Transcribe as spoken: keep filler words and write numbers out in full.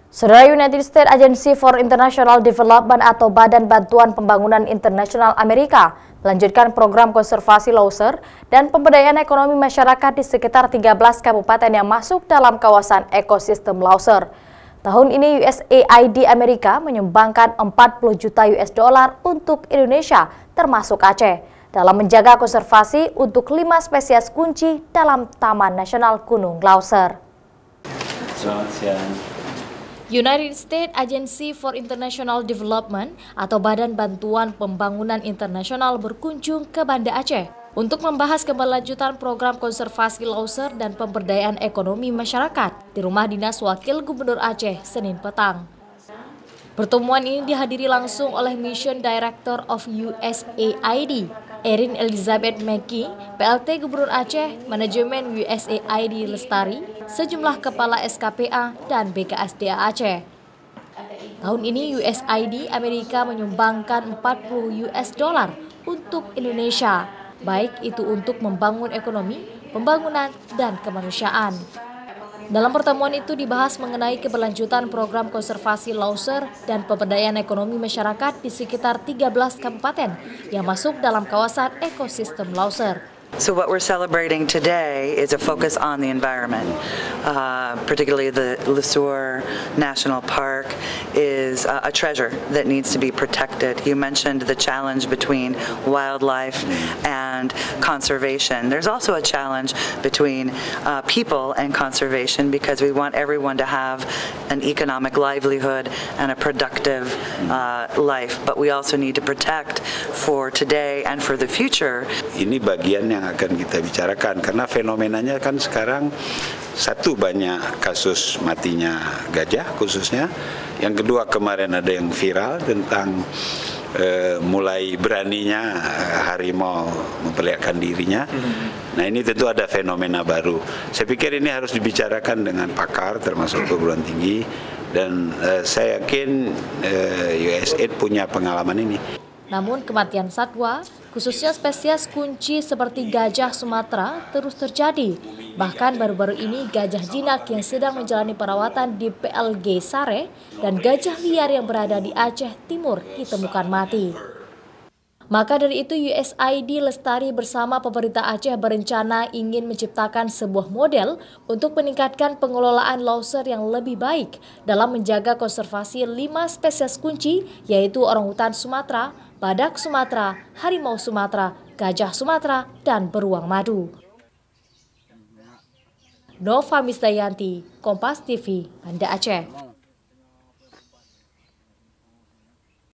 Saudara, United States Agency for International Development atau Badan Bantuan Pembangunan Internasional Amerika melanjutkan program konservasi loser dan pemberdayaan ekonomi masyarakat di sekitar tiga belas kabupaten yang masuk dalam kawasan ekosistem loser. Tahun ini U S A I D Amerika menyumbangkan empat puluh juta U S dollar untuk Indonesia, termasuk Aceh, dalam menjaga konservasi untuk lima spesies kunci dalam Taman Nasional Gunung Lauser. Selamat siang. United States Agency for International Development atau Badan Bantuan Pembangunan Internasional berkunjung ke Banda Aceh untuk membahas keberlanjutan program konservasi loser dan pemberdayaan ekonomi masyarakat di rumah dinas Wakil Gubernur Aceh Senin petang. Pertemuan ini dihadiri langsung oleh Mission Director of U S A I D, Erin Elizabeth McKee, P L T Gubernur Aceh, Manajemen U S A I D Lestari, sejumlah kepala S K P A dan B K S D A Aceh. Tahun ini U S A I D Amerika menyumbangkan empat puluh U S dollar untuk Indonesia, baik itu untuk membangun ekonomi, pembangunan, dan kemanusiaan. Dalam pertemuan itu dibahas mengenai keberlanjutan program konservasi loser dan pemberdayaan ekonomi masyarakat di sekitar tiga belas kabupaten yang masuk dalam kawasan ekosistem loser. So what we're celebrating today is a focus on the environment, uh, particularly the Lesueur National Park is uh, a treasure that needs to be protected. You mentioned the challenge between wildlife and conservation. There's also a challenge between uh, people and conservation because we want everyone to have an economic livelihood and a productive uh, life, but we also need to protect for today and for the future. Ini bagian yang akan kita bicarakan karena fenomenanya kan sekarang satu, banyak kasus matinya gajah khususnya. Yang kedua, kemarin ada yang viral tentang uh, mulai beraninya harimau memperlihatkan dirinya. Nah, ini tentu ada fenomena baru. Saya pikir ini harus dibicarakan dengan pakar termasuk perguruan tinggi dan uh, saya yakin uh, U S A I D punya pengalaman ini. Namun kematian satwa, khususnya spesies kunci seperti gajah Sumatera, terus terjadi. Bahkan baru-baru ini gajah jinak yang sedang menjalani perawatan di P L G Sare dan gajah liar yang berada di Aceh Timur ditemukan mati. Maka dari itu U S A I D Lestari bersama pemerintah Aceh berencana ingin menciptakan sebuah model untuk meningkatkan pengelolaan loser yang lebih baik dalam menjaga konservasi lima spesies kunci, yaitu orangutan Sumatera, badak Sumatera, harimau Sumatera, gajah Sumatera, dan beruang madu. Nova Misdayanti, Kompas T V, Banda Aceh.